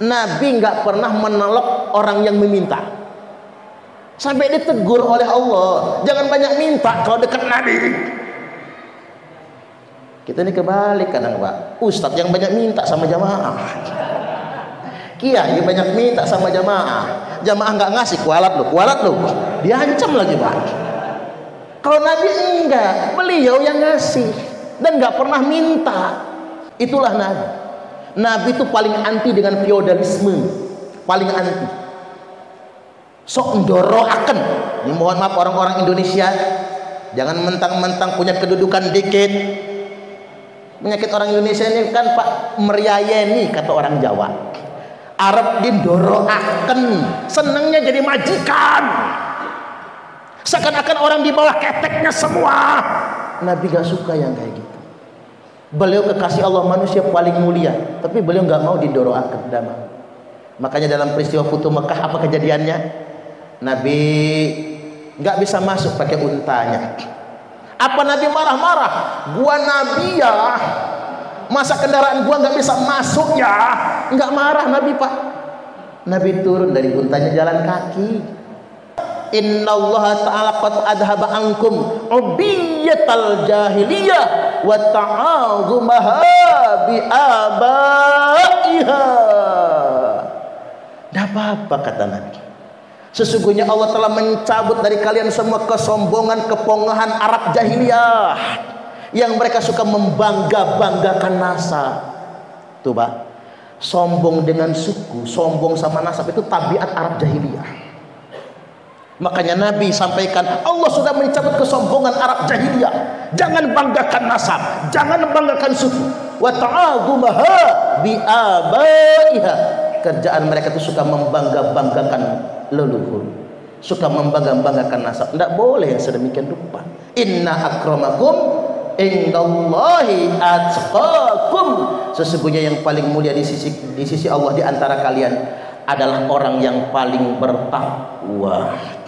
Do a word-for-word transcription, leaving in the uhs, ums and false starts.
Nabi nggak pernah menolak orang yang meminta. Sampai ditegur oleh Allah, jangan banyak minta kalau dekat Nabi. Kita ini kebalik kadang Pak, ustadz yang banyak minta sama jamaah, kiai banyak minta sama jamaah, jamaah nggak ngasih, kualat lo, kualat lo, diancam lagi Pak. Kalau Nabi enggak, beliau yang ngasih dan nggak pernah minta. Itulah Nabi. Nabi itu paling anti dengan feodalisme, paling anti. Sok ndoroaken. Ini mohon maaf orang-orang Indonesia, jangan mentang-mentang punya kedudukan dikit. Penyakit orang Indonesia ini kan Pak meriayeni kata orang Jawa. Arab dindoroaken, senangnya jadi majikan. Seakan-akan orang di bawah keteknya semua. Nabi gak suka yang kayak gitu. Beliau kekasih Allah, manusia paling mulia, tapi beliau gak mau didoroaken damai. Makanya dalam peristiwa Futuh Mekah apa kejadiannya? Nabi gak bisa masuk pakai untanya. Apa Nabi marah-marah? Gua Nabi ya, masa kendaraan gua nggak bisa masuk ya? Nggak marah Nabi Pak. Nabi turun dari untanya jalan kaki. Inna Allah Ta'ala qad adhaba ankum ubiyatal jahiliyah wa ta'azumaha bi abaiha. Nggak apa-apa kata Nabi. Sesungguhnya Allah telah mencabut dari kalian semua kesombongan, kepongahan Arab jahiliyah yang mereka suka membangga-banggakan nasab. Tuh Pak, sombong dengan suku, sombong sama nasab itu tabiat Arab jahiliyah. Makanya Nabi sampaikan, Allah sudah mencabut kesombongan Arab jahiliyah. Jangan banggakan nasab, jangan banggakan suku. Wa ta'azumaha bi abaiha. Kerjaan mereka itu suka membangga-banggakan leluhur, suka membangga-banggakan nasab. Tidak boleh yang sedemikian rupa. Inna akramakum indallahi atqakum. Sesungguhnya yang paling mulia di sisi di sisi Allah di antara kalian adalah orang yang paling bertakwa.